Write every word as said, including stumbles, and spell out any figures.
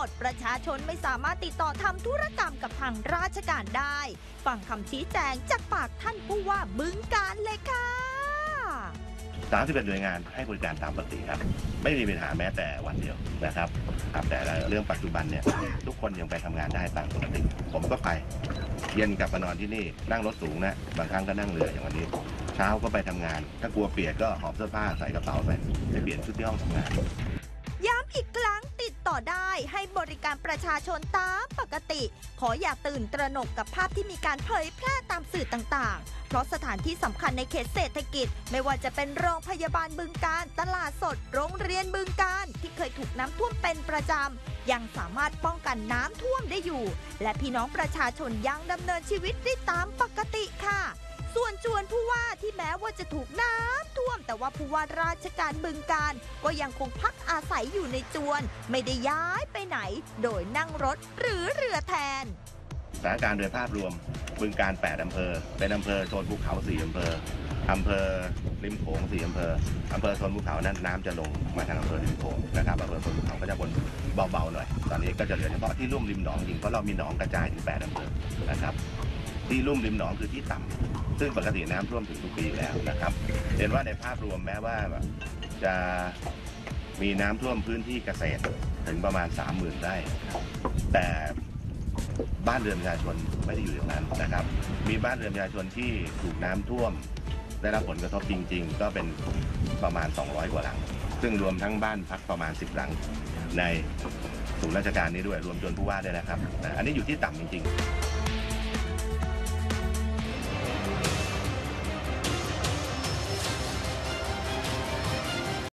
ดประชาชนไม่สามารถติดต่อทำธุรกรรมกับทางราชการได้ฟังคำชี้แจงจากปากท่านผู้ว่าบึงกาฬเลยค่ะสามสิบเอ็ดหน่วยงานให้บริการตามปกติครับไม่มีปัญหาแม้แต่วันเดียวนะครับครับแต่เรื่องปัจจุบันเนี่ยทุกคนยังไปทำงานได้ตามปกติผมก็ไปเย็นกลับมานอนที่นี่นั่งรถสูงนะบางครั้งก็นั่งเรืออย่างวันนี้เช้าก็ไปทำงานถ้ากลัวเปียกก็หอบเสื้อผ้าใส่กระเป๋าไปไปเปลี่ยนชุดที่ห้องทำงานย้ำอีกครั้งติดต่อได้ให้บริการประชาชนตามปกติขออย่าตื่นตระหนกกับภาพที่มีการเผยแพร่ตามสื่อต่างๆเพราะสถานที่สำคัญในเขตเศรษฐกิจไม่ว่าจะเป็นโรงพยาบาลบึงกาฬตลาดสดโรงเรียนบึงกาฬที่เคยถูกน้ำท่วมเป็นประจำยังสามารถป้องกันน้ำท่วมได้อยู่และพี่น้องประชาชนยังดำเนินชีวิตได้ตามปกติค่ะส่วนจวนผู้ว่าที่แม้ว่าจะถูกน้ำท่วมแต่ว่าผู้ว่าราชการบึงกาฬก็ยังคงพักอาศัยอยู่ในจวนไม่ได้ย้ายไปไหนโดยนั่งรถหรือเรือแทนสถานการณ์โดยภาพรวมบึงกาฬแปดอำเภอเป็นอำเภอโซนภูเขาสี่อำเภออำเภอริมโขงสี่อำเภออำเภอโซนภูเขานั้นน้ำจะลงมาทางอำเภอริมโขงนะครับอำเภอโซนภูเขาก็จะบนเบาๆหน่อยตอนนี้ก็จะเหลือเฉพาะที่ลุ่มริมหนองจริงเพราะเรามีหนองกระจายถึงแปดอำเภอนะครับที่ลุ่มริมหนองคือที่ต่ำซึ่งปกติน้ำท่วมถึงทุกปีแล้วนะครับเห็นว่าในภาพรวมแม้ว่าจะมีน้ำท่วมพื้นที่เกษตรถึงประมาณ สามหมื่น ไร่แต่บ้านเรือนประชาชนไม่ได้อยู่อย่างนั้นนะครับมีบ้านเรือนประชาชนที่ถูกน้ำท่วมได้รับผลกระทบจริงๆก็เป็นประมาณสองร้อยกว่าหลังซึ่งรวมทั้งบ้านพักประมาณสิบหลังในศูนย์ราชการนี้ด้วยรวมจนผู้ว่าด้วยนะครับอันนี้อยู่ที่ต่ำจริงๆ